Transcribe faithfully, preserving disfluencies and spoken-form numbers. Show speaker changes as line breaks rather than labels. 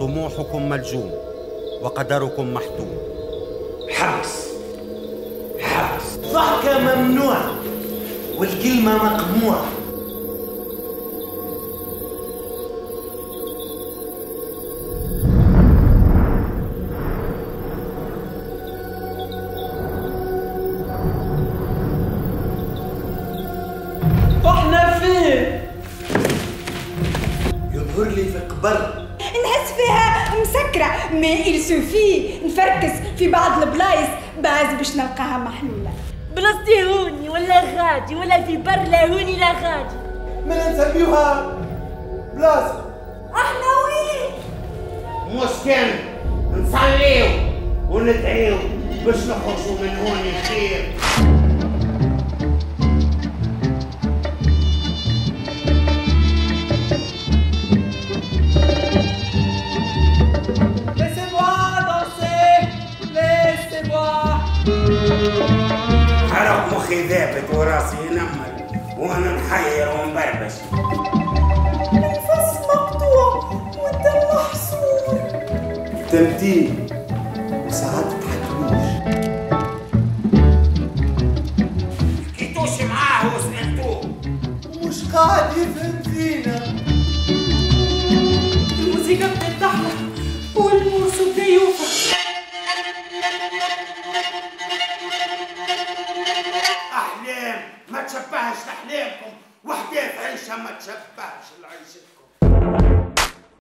طموحكم ملجوم وقدركم محتوم.
حبس حبس، ضحكة ممنوعة والكلمة مقموعة.
احنا فين؟
يظهر لي في قبر،
نحس فيها مسكرة، مي إل سوفي نفركس في بعض البلايص باز باش نلقاها محلولة.
بلاصتي هوني ولا غادي ولا في بر لا هوني لا غادي.
ما نسميوها بلاصة.
احنا وين؟
مسكن نصليو وندعيو باش نخرجوا من هون خير. حرق مخي ذابت وراسي ينمل وانا نحير ونبربش.
النفس مقطوع والدم محصور.
تمثيل وساعات تحكموش. حكيتوش معاه وسألتوه مش قاعد يفهم فينا.
الموسيقى بتفتحنا والموسو بدا يوفى.
أحلام ما تشبهش لأحلامكم، وحدة عيشة ما تشبهش لعيشتكم.